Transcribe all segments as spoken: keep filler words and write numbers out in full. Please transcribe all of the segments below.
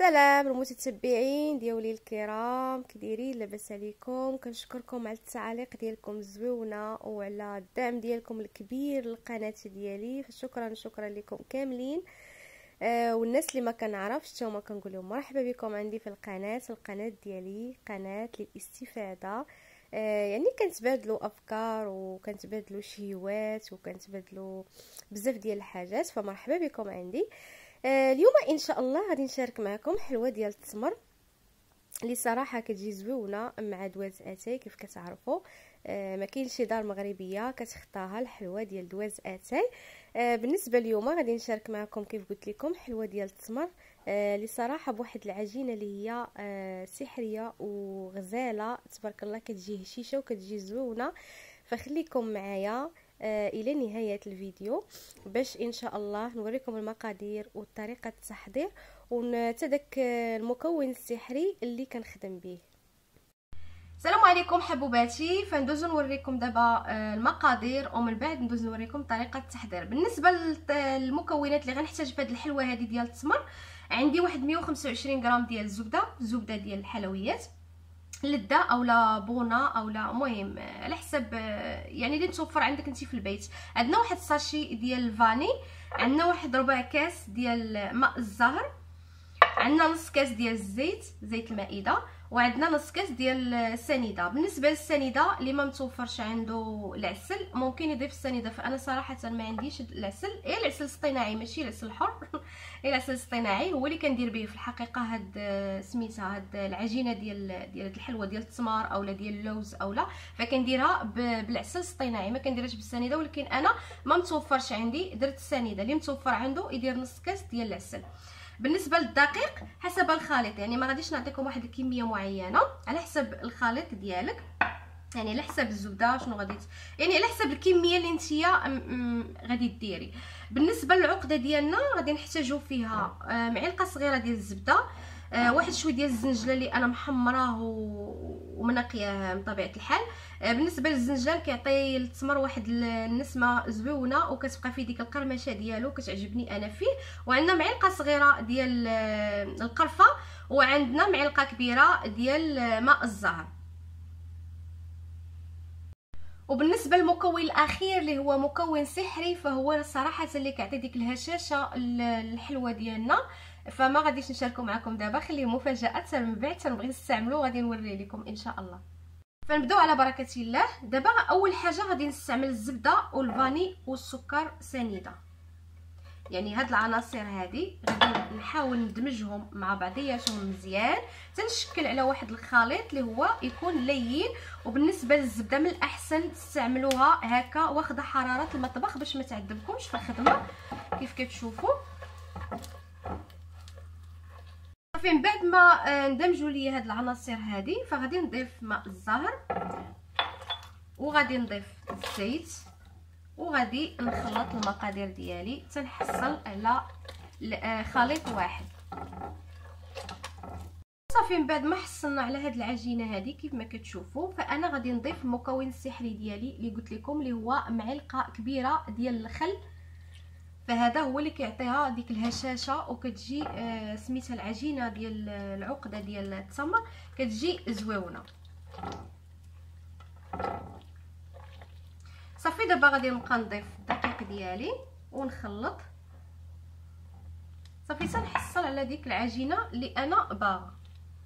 سلام المتتبعين ديالي الكرام، كديرين؟ لاباس عليكم؟ كنشكركم على التعاليق ديالكم الزويونه وعلى الدعم ديالكم الكبير للقناه ديالي. شكرا شكرا لكم كاملين. آه والناس اللي ما كنعرفش حتى هما كنقول لهم مرحبا بكم عندي في القناه. القناه ديالي قناه للاستفاده، آه يعني كنتبادلوا افكار وكنتبادلوا شهوات وكنتبادلوا بزاف ديال الحاجات، فمرحبا بكم عندي. آه اليوم ان شاء الله غادي نشارك معكم حلوه ديال التمر اللي صراحه كتجي زويونه مع دواز اتاي. كيف كتعرفوا آه ما كاينش شي دار مغربيه كتخطاها الحلوه ديال دواز اتاي. آه بالنسبه اليوم غادي نشارك معكم كيف قلت لكم حلوه ديال التمر آه اللي صراحه بواحد العجينه اللي هي آه سحريه وغزاله تبارك الله، كتجي هشيشه وكتجي زويونه. فخليكم معايا آه الى نهايه الفيديو باش ان شاء الله نوريكم المقادير وطريقه التحضير ونتدك المكون السحري اللي كنخدم به. السلام عليكم حبوباتي، فندوزو نوريكم دابا المقادير ومن بعد ندوز نوريكم طريقه التحضير. بالنسبه للمكونات اللي غنحتاج في هذه الحلوه هذه ديال التمر، عندي واحد مية وخمسة وعشرين غرام ديال الزبده، زبده ديال الحلويات لده اولا بونه اولا المهم على حسب يعني اللي متوفر عندك انت في البيت. عندنا واحد الساشي ديال الفاني، عندنا واحد ربع كاس ديال ماء الزهر، عندنا نص كاس ديال الزيت زيت المائده، وعندنا نص كاس ديال السنيده. بالنسبه للسنيده اللي ما متوفرش عنده العسل ممكن يضيف السنيده، فانا صراحه ما عنديش العسل، اي العسل الاصطناعي ماشي العسل الحر اي العسل الاصطناعي هو اللي كندير به في الحقيقه. هاد سميتها هاد العجينه ديال ديال الحلوه ديال التمر اولا ديال اللوز اولا، فكنديرها بالعسل الاصطناعي ما كنديرهاش بالسنيده. ولكن انا ما متوفرش عندي درت السنيده، اللي متوفر عنده يدير نص كاس ديال العسل. بالنسبه للدقيق حسب الخليط، يعني ما غاديش نعطيكم واحد الكميه معينه، على حسب الخليط ديالك، يعني على حسب الزبده شنو غادي يعني على حسب الكميه اللي نتيا غادي ديري. بالنسبه للعقده ديالنا غادي نحتاجو فيها معلقه صغيره ديال الزبده، آه واحد شويه ديال الزنجله اللي انا محمراه ومنقياه بطبيعه الحال. آه بالنسبه للزنجان كيعطي للتمر واحد النسمه زويونه وكتبقى فيه ديك القرمشه ديالو كتعجبني انا فيه. وعندنا معلقه صغيره ديال القرفه، وعندنا معلقه كبيره ديال ماء الزهر. وبالنسبه للمكون الاخير اللي هو مكون سحري، فهو صراحه اللي كيعطي ديك الهشاشه الحلوه ديالنا، فما غاديش نشاركو معكم دابا، خليه مفاجاه حتى من بعد تنبغي نستعملو غادي نوري لكم ان شاء الله. فنبداو على بركه الله. دابا اول حاجه غادي نستعمل الزبده والفاني والسكر سنيده، يعني هاد العناصر هادي غادي نحاول ندمجهم مع بعضياتهم مزيان تنشكل على واحد الخليط اللي هو يكون لين. وبالنسبه للزبده من الاحسن تستعملوها هكا واخده حراره المطبخ باش ما تعذبكمش في الخدمه كيف كتشوفوا. صافي من بعد ما ندمجوا لي هاد العناصر هادي فغادي نضيف ماء الزهر وغادي نضيف الزيت وغادي نخلط المقادير ديالي تنحصل على خليط واحد. صافي من بعد ما حصلنا على هاد العجينه هذه كيف ما كتشوفوا، فانا غادي نضيف المكون السحري ديالي اللي قلت لكم اللي هو معلقه كبيره ديال الخل. فهذا هو اللي كيعطيها ديك الهشاشه وكتجي آه سميتها العجينه ديال العقده ديال التمر كتجي زويونه. صافي دابا غادي نبقى نضيف الدقيق ديالي ونخلط صافي تنحصل على ديك العجينه اللي انا باغا.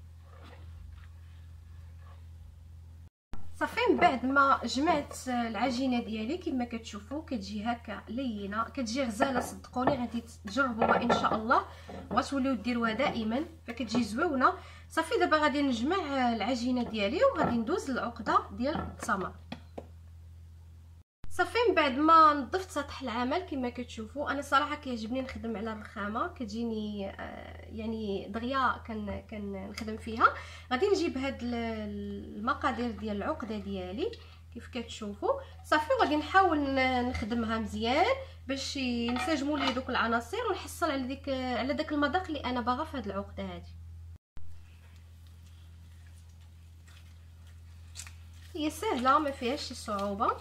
صافي من بعد ما جمعت العجينه ديالي كما كتشوفوا كتجي هكا لينه كتجي غزاله، صدقوني غادي تجربوها ان شاء الله وغتوليو ديروها دائما فكتجي زويونه. صافي دابا غادي نجمع العجينه ديالي وغادي ندوز للعقده ديال التمر. صافي من بعد ما نظفت سطح العمل كما كتشوفوا، انا صراحه كيعجبني نخدم على الرخامه كتجيني يعني دغيا كن كنخدم فيها. غادي نجيب هاد المقادير ديال العقده ديالي كيف كتشوفوا صافي، وغادي نحاول نخدمها مزيان باش ينسجموا لي دوك العناصر ونحصل على ديك على داك المذاق اللي انا باغا في هاد العقده هذه. هي سهله ما فيهاش شي صعوبه.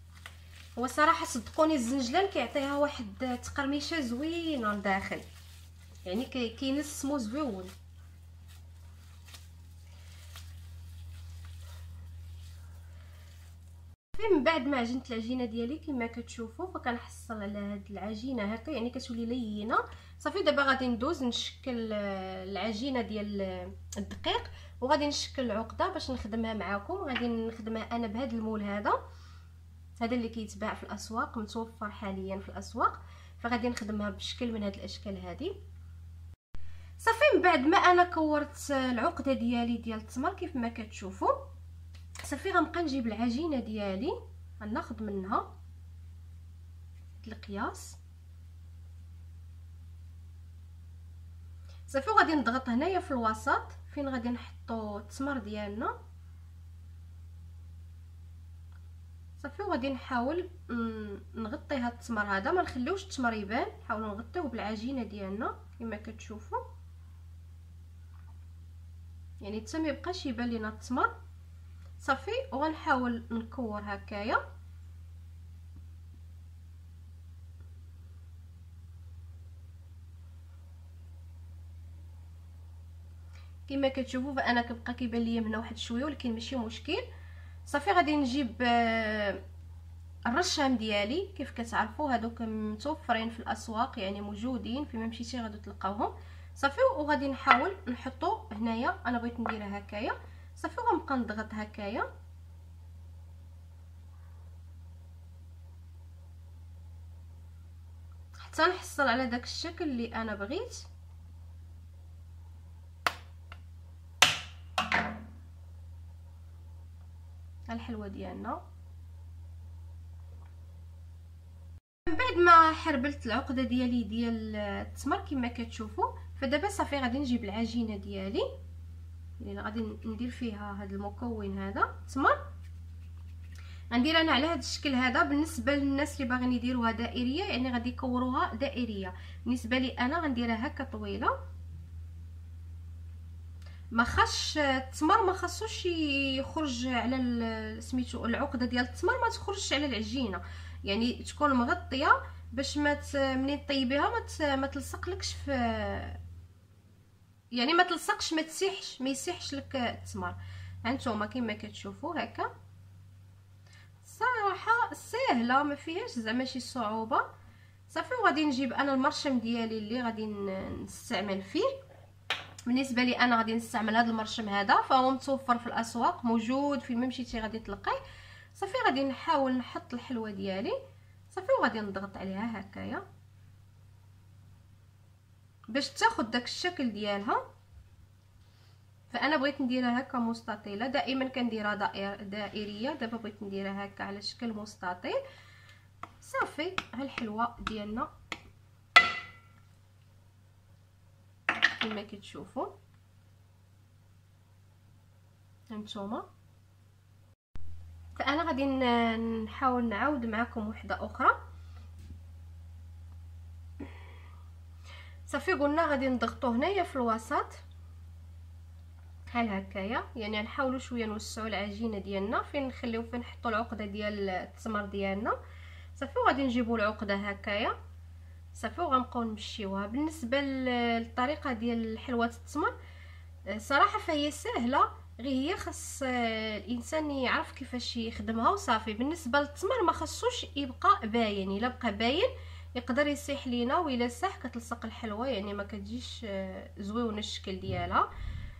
هو صراحه صدقوني الزنجلان كيعطيها واحد تقرميشه زوينه لداخل، يعني كينسمو زويون. من بعد ما عجنت العجينه ديالي كما كتشوفوا، فكنحصل على هاد العجينه هكا، يعني كتولي لينه. صافي دابا غادي ندوز نشكل العجينه ديال الدقيق، وغادي نشكل العقده باش نخدمها معاكم. غادي نخدمها انا بهذا المول هذا هذا اللي كيتباع في الاسواق، متوفر حاليا في الاسواق، فغادي نخدمها بشكل من هاد الاشكال هذه. صافي من بعد ما انا كورت العقده ديالي ديال التمر كيف ما كتشوفوا، صافي غنبقى نجيب العجينه ديالي غناخذ منها القياس. صافي وغادي نضغط هنايا في الوسط فين غادي نحطو التمر ديالنا. صافي وغادي نحاول نغطي هاد التمر هذا، ما نخليوش التمر يبان، نحاولوا نغطيوه بالعجينه ديالنا كما كتشوفوا، يعني حتى ما يبقاش يبان لينا التمر. صافي وغنحاول نكور هكايا. كما كتشوفوا فانا كيبقى كيبان ليا هنا واحد شويه، ولكن ماشي مشكل. صافي غادي نجيب الرشام ديالي كيف كتعرفوا، هادوك متوفرين في الاسواق، يعني موجودين فين ما مشيتي غادي تلقاوهم. صافي وغادي نحاول نحطو هنايا، انا بغيت نديرها هكايا. صافي وغنبقى نضغط هكايا حتى نحصل على داك الشكل اللي انا بغيت. الحلوه ديالنا من بعد ما حربلت العقده ديالي ديال التمر كما كتشوفوا، فدابا صافي غادي نجيب العجينه ديالي اللي غادي ندير فيها هذا المكون هذا التمر. غندير انا على هذا الشكل هذا. بالنسبه للناس اللي باغيين يديروها دائريه يعني غادي يكوروها دائريه، بالنسبه لي انا غنديرها هكا طويله. ما خاصش التمر ما خاصوش يخرج على سميتو العقده ديال التمر ما تخرجش على العجينه، يعني تكون مغطيه باش ما منين طيبيها ما ما تلصقلكش في، يعني ما تلصقش ما تسيحش ما يسيحش لك التمر. هانتوما كما كتشوفوا هكا صراحه سهله ما فيهاش زعما شي صعوبه. صافي وغادي نجيب انا المرشم ديالي اللي غادي نستعمل فيه. بالنسبه لي انا غادي نستعمل هذا المرشم هذا، فهو متوفر في الاسواق، موجود فين ما مشيتي غادي تلقيه. صافي غادي نحاول نحط الحلوه ديالي. صافي وغادي نضغط عليها هكايا باش تاخذ داك الشكل ديالها. فانا بغيت نديرها هكا مستطيله، دائما كنديرها دائريه، دابا بغيت نديرها هكا على شكل مستطيل. صافي ها الحلوه ديالنا كما كتشوفوا هانتوما. فانا غادي نحاول نعاود معكم وحده اخرى. صافي قلنا غادي نضغطوا هنايا في الوسط بحال هكايا، يعني نحاولوا شويه نوسعوا العجينه ديالنا فين نخليو فين نحطوا العقده ديال التمر ديالنا. صافي وغادي نجيبوا العقده هكايا. صافي وغنبقاو نمشيوها. بالنسبه للطريقه ديال حلوه التمر صراحه فهي سهله، غير هي خاص الانسان يعرف كيفاش يخدمها وصافي. بالنسبه للتمر ما خصوش يبقى باين، الا بقى باين يقدر يسيح لينا، وإلا ساح كتلصق الحلوه يعني ما كتجيش زويونه الشكل ديالها.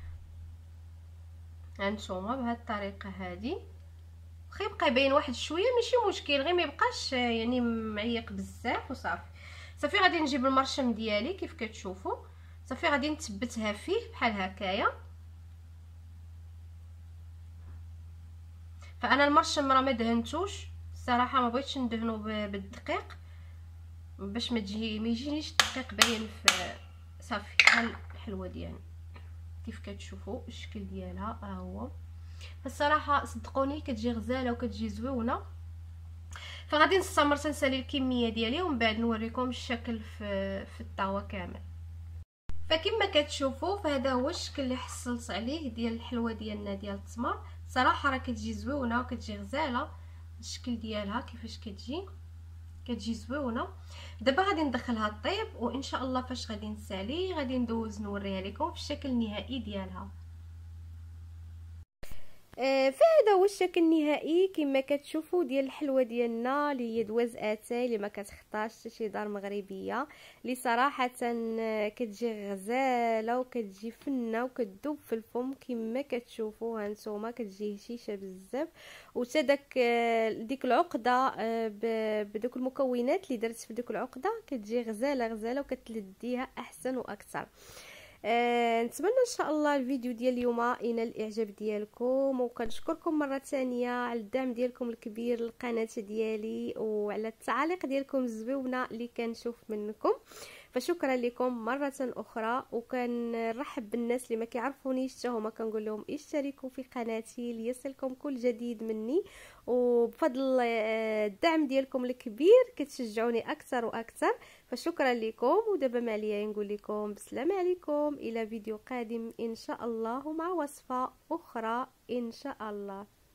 هانتوما بهذه الطريقه هذه واخا يبقى باين واحد شويه ماشي مشكل، غير ما يبقاش يعني معيق بزاف وصافي. صافي غادي نجيب المرشم ديالي كيف كتشوفوا. صافي غادي نثبتها فيه بحال هكايا. فانا المرشم راه ما دهنتوش الصراحه، ما بغيتش ندهنو بالدقيق باش ما تجي ما يجينيش الدقيق باين في. صافي ها الحلوه ديالنا كيف كتشوفوا الشكل ديالها ها هو. فالصراحه صدقوني كتجي غزاله وكتجي زويونه. فغادي نستمر تنسالي الكميه ديالي ومن بعد نوريكم الشكل في في الطاوه كامل. فكما كتشوفوا فهذا هو الشكل اللي حصلت عليه ديال الحلوه ديالنا ديال التمر. صراحه راه كتجي زويونه وكتجي غزاله الشكل ديالها كيفاش كتجي كتجي زويونه. دابا غادي ندخلها طيب، وان شاء الله فاش غادي نسالي غادي ندوز نوريها لكم في الشكل النهائي ديالها. آه فهذا هو الشكل النهائي كما كتشوفوا ديال الحلوه ديالنا اللي هي دواز اتاي اللي ما كتخطاش حتى شي دار مغربيه، اللي صراحه كتجي غزاله وكتجي فنه وكتذوب في الفم كما كتشوفوا هانتوما. كتجي هشيشه بزاف، وتا داك ديك العقده بدوك المكونات اللي درت في ديك العقده كتجي غزاله غزاله وكتلديها احسن واكثر. أه نتمنى ان شاء الله الفيديو ديال اليوم ينال الاعجاب ديالكم، وكنشكركم مره ثانيه على الدعم ديالكم الكبير للقناه ديالي وعلى التعاليق ديالكم الزويونه اللي كنشوف منكم. فشكرا لكم مره اخرى، وكنرحب بالناس اللي ما كيعرفونيش حتى هما كنقول لهم اشتركوا في قناتي ليصلكم كل جديد مني، وبفضل الدعم ديالكم الكبير كتشجعوني اكثر واكثر. فشكرا لكم، ودابا ما عليا نقول لكم بسلام عليكم الى فيديو قادم ان شاء الله، ومع وصفه اخرى ان شاء الله.